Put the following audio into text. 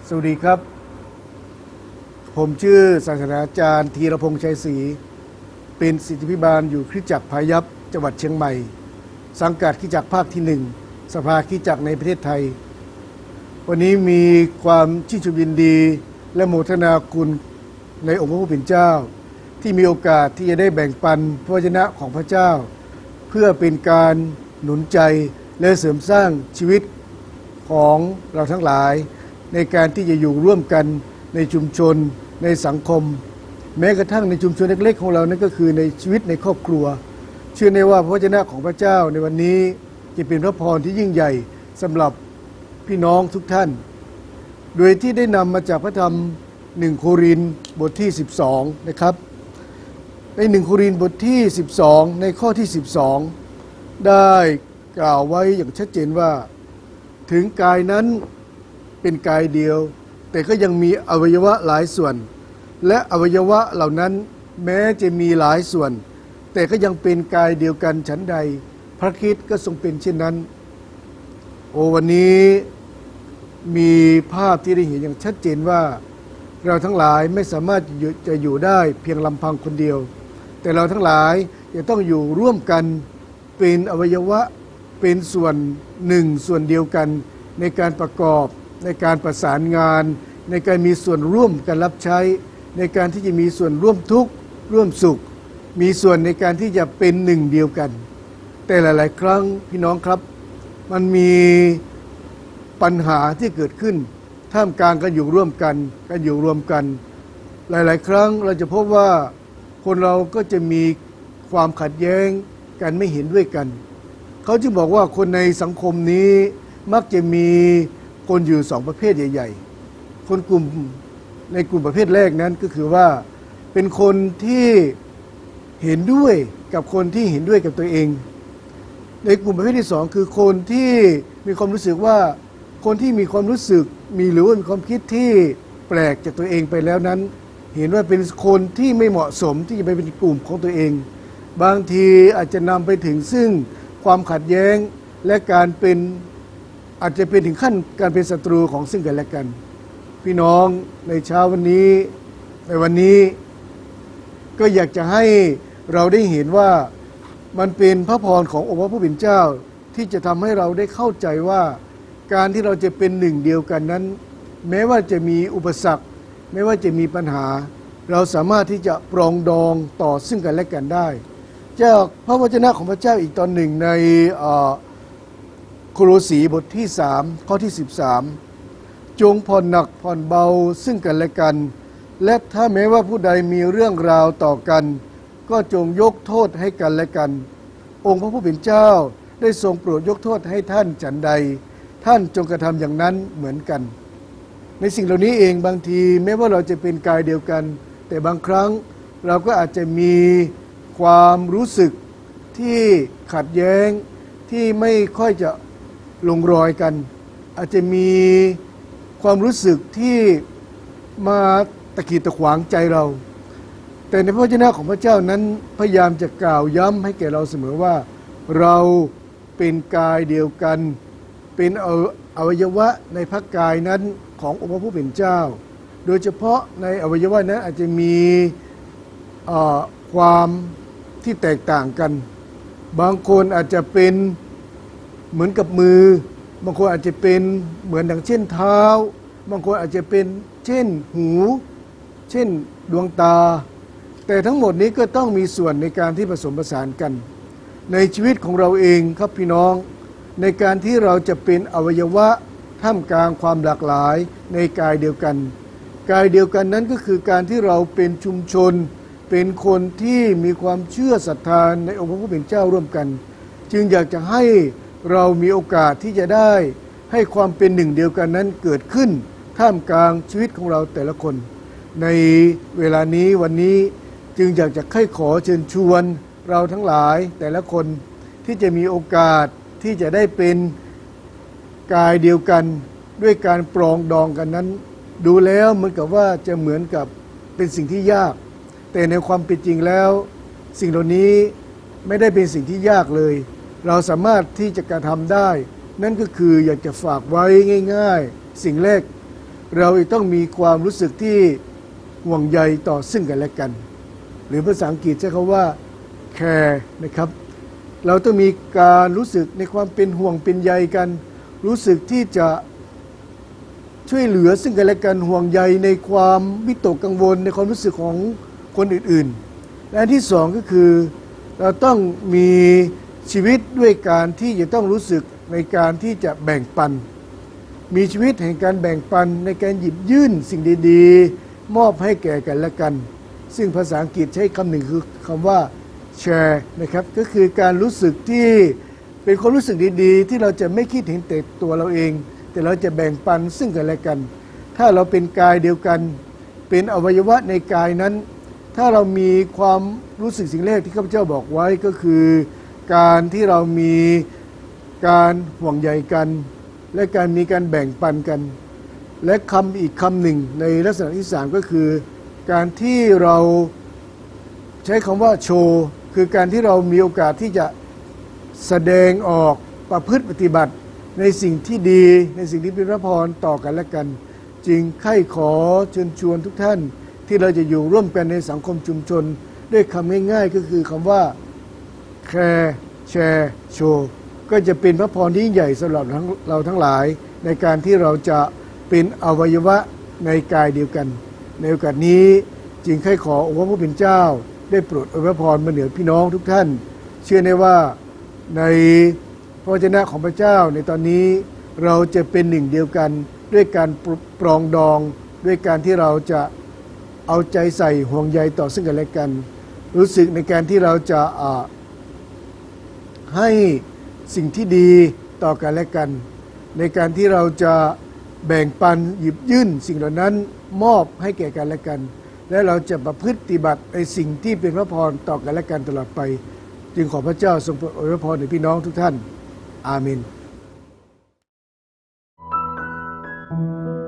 สวัสดีครับผมชื่อศาสตราจารย์ธีรพงษ์ชัยศรีเป็นศิษย์พิบาลอยู่คริสตจักรพายัพจังหวัดเชียงใหม่สังกัดคริสตจักรภาคที่1สภาคริสตจักรในประเทศไทยวันนี้มีความชื่นชมยินดีและโมทนาคุณในองค์พระผู้เป็นเจ้าที่มีโอกาสที่จะได้แบ่งปันพระวจนะของพระเจ้าเพื่อเป็นการหนุนใจและเสริมสร้างชีวิตของเราทั้งหลายในการที่จะอยู่ร่วมกันในชุมชนในสังคมแม้กระทั่งในชุมชนเล็กๆของเรานั่นก็คือในชีวิตในครอบครัวเชื่อในว่าพระวจนะของพระเจ้าในวันนี้จะเป็นพระพรที่ยิ่งใหญ่สำหรับพี่น้องทุกท่านโดยที่ได้นำมาจากพระธรรม1 โครินธ์บทที่12นะครับใน1 โครินธ์บทที่12ในข้อที่12ได้กล่าวไว้อย่างชัดเจนว่าถึงกายนั้นเป็นกายเดียวแต่ก็ยังมีอวัยวะหลายส่วนและอวัยวะเหล่านั้นแม้จะมีหลายส่วนแต่ก็ยังเป็นกายเดียวกันฉันใดพระคริสต์ก็ทรงเป็นเช่นนั้นวันนี้มีภาพที่ได้เห็นอย่างชัดเจนว่าเราทั้งหลายไม่สามารถจะอยู่ได้เพียงลำพังคนเดียวแต่เราทั้งหลายจะต้องอยู่ร่วมกันเป็นอวัยวะเป็นส่วนหนึ่งส่วนเดียวกันในการประกอบในการประสานงานในการมีส่วนร่วมกันรับใช้ในการที่จะมีส่วนร่วมทุกข์ร่วมสุขมีส่วนในการที่จะเป็นหนึ่งเดียวกันแต่หลายๆครั้งพี่น้องครับมันมีปัญหาที่เกิดขึ้นท่ามกลางการอยู่ร่วมกันการอยู่รวมกันหลายๆครั้งเราจะพบว่าคนเราก็จะมีความขัดแย้งกันไม่เห็นด้วยกันเขาจึงบอกว่าคนในสังคมนี้มักจะมีคนอยู่2ประเภทใหญ่ๆคนกลุ่มในกลุ่มประเภทแรกนั้นก็คือว่าเป็นคนที่เห็นด้วยกับคนที่เห็นด้วยกับตัวเองในกลุ่มประเภทที่2คือคนที่มีความรู้สึกว่าคนที่มีความรู้สึกมีหรือว่ามีความคิดที่แปลกจากตัวเองไปแล้วนั้นเห็นว่าเป็นคนที่ไม่เหมาะสมที่จะไปเป็นกลุ่มของตัวเองบางทีอาจจะนำไปถึงซึ่งความขัดแย้งและการเป็นอาจจะเป็นถึงขั้นการเป็นศัตรูของซึ่งกันและกันพี่น้องในเช้าวันนี้ในวันนี้ก็อยากจะให้เราได้เห็นว่ามันเป็นพระพรขององค์พระผู้เป็นเจ้าที่จะทำให้เราได้เข้าใจว่าการที่เราจะเป็นหนึ่งเดียวกันนั้นแม้ว่าจะมีอุปสรรคแม้ว่าจะมีปัญหาเราสามารถที่จะปรองดองต่อซึ่งกันและกันได้จากพระวจนะของพระเจ้าอีกตอนหนึ่งในโคโลสีบทที่3ข้อที่13จงผ่อนหนักผ่อนเบาซึ่งกันและกันและถ้าแม้ว่าผู้ใดมีเรื่องราวต่อกันก็จงยกโทษให้กันและกันองค์พระผู้เป็นเจ้าได้ทรงโปรดยกโทษให้ท่านฉันใดท่านจงกระทำอย่างนั้นเหมือนกันในสิ่งเหล่านี้เองบางทีแม้ว่าเราจะเป็นกายเดียวกันแต่บางครั้งเราก็อาจจะมีความรู้สึกที่ขัดแย้งที่ไม่ค่อยจะลงรอยกันอาจจะมีความรู้สึกที่มาตะกีดตะขวางใจเราแต่ในพระวจนะของพระเจ้านั้นพยายามจะกล่าวย้ำให้แก่เราเสมอว่าเราเป็นกายเดียวกันเป็นอวัยวะในพระกายนั้นขององค์พระผู้เป็นเจ้าโดยเฉพาะในอวัยวะนั้นอาจจะมีความที่แตกต่างกันบางคนอาจจะเป็นเหมือนกับมือบางคนอาจจะเป็นเหมือนดังเช่นเท้าบางคนอาจจะเป็นเช่นหูเช่นดวงตาแต่ทั้งหมดนี้ก็ต้องมีส่วนในการที่ผสมผสานกันในชีวิตของเราเองครับพี่น้องในการที่เราจะเป็นอวัยวะท่ามกลางความหลากหลายในกายเดียวกันกายเดียวกันนั้นก็คือการที่เราเป็นชุมชนเป็นคนที่มีความเชื่อศรัทธาในองค์พระผู้เป็นเจ้าร่วมกันจึงอยากจะให้เรามีโอกาสที่จะได้ให้ความเป็นหนึ่งเดียวกันนั้นเกิดขึ้นท่ามกลางชีวิตของเราแต่ละคนในเวลานี้วันนี้จึงอยากจะขอเชิญชวนเราทั้งหลายแต่ละคนที่จะมีโอกาสที่จะได้เป็นกายเดียวกันด้วยการปรองดองกันนั้นดูแล้วเหมือนกับว่าจะเหมือนกับเป็นสิ่งที่ยากแต่ในความเป็นจริงแล้วสิ่งเหล่านี้ไม่ได้เป็นสิ่งที่ยากเลยเราสามารถที่จะกระทำได้นั่นก็คืออยากจะฝากไว้ง่ายๆสิ่งแรกเราต้องมีความรู้สึกที่ห่วงใยต่อซึ่งกันและกัน หรือภาษาอังกฤษใช้คำว่า care นะครับเราต้องมีการรู้สึกในความเป็นห่วงเป็นใยกันรู้สึกที่จะช่วยเหลือซึ่งกันและกันห่วงใยในความวิตกกังวลในความรู้สึกของคนอื่นๆและอันที่สองก็คือเราต้องมีชีวิตด้วยการที่จะต้องรู้สึกในการที่จะแบ่งปันมีชีวิตแห่งการแบ่งปันในการหยิบยื่นสิ่งดีๆมอบให้แก่กันและกันซึ่งภาษาอังกฤษใช้คำหนึ่งคือคำว่า share นะครับก็คือการรู้สึกที่เป็นความรู้สึกดีๆที่เราจะไม่คิดเห็นแต่ตัวเราเองแต่เราจะแบ่งปันซึ่งกันและกันถ้าเราเป็นกายเดียวกันเป็นอวัยวะในกายนั้นถ้าเรามีความรู้สึกสิ่งแรกที่ข้าพเจ้าบอกไว้ก็คือการที่เรามีการห่วงใยกันและการมีการแบ่งปันกันและคำอีกคำหนึ่งในลักษณะที่สามก็คือการที่เราใช้คำว่าโชว์คือการที่เรามีโอกาสที่จะแสดงออกประพฤติปฏิบัติในสิ่งที่ดีในสิ่งที่เป็นพระพรต่อกันและกันจึงใคร่ขอเชิญชวนทุกท่านที่เราจะอยู่ร่วมกันในสังคมชุมชนด้วยคำง่ายๆก็คือคำว่า care share show ก็จะเป็นพระพรที่ยิ่งใหญ่สำหรับเราทั้งหลายในการที่เราจะเป็นอวัยวะในกายเดียวกันในโอกาสนี้จึงใคร่ขอองค์พระผู้เป็นเจ้าได้โปรดอวยพรมาเหนือพี่น้องทุกท่านเชื่อได้ว่าในพระวจนะของพระเจ้าในตอนนี้เราจะเป็นหนึ่งเดียวกันด้วยการปรองดองด้วยการที่เราจะเอาใจใส่ห่วงใยต่อซึ่งกันและกันรู้สึกในการที่เราจะให้สิ่งที่ดีต่อกันและกันในการที่เราจะแบ่งปันหยิบยื่นสิ่งเหล่านั้นมอบให้แก่กันและกันและเราจะประพฤติปฏิบัติในสิ่งที่เป็นพระพรต่อกันและกันตลอดไปจึงขอพระเจ้าทรงโปรดอวยพรในพี่น้องทุกท่านอาเมน